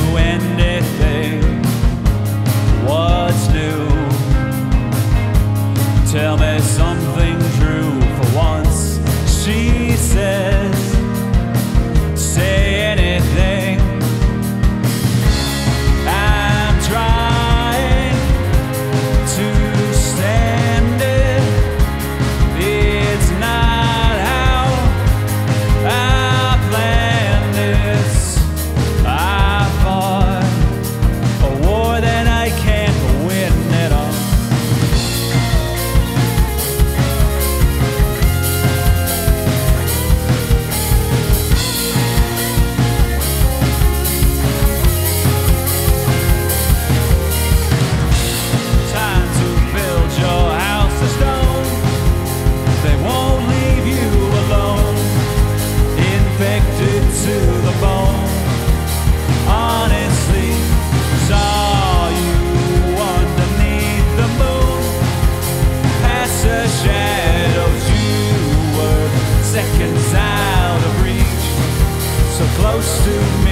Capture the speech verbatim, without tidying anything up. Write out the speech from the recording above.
anything. What's new? Tell me something true for once. She says, say anything. I'm trying to stand it. It's not how I planned this. I fought a war that I can't win at all. Time to build your house of stone. They won't leave you alone, infected to the bone. Honestly, saw you underneath the moon. Past the shadows, you were seconds out of reach, so close to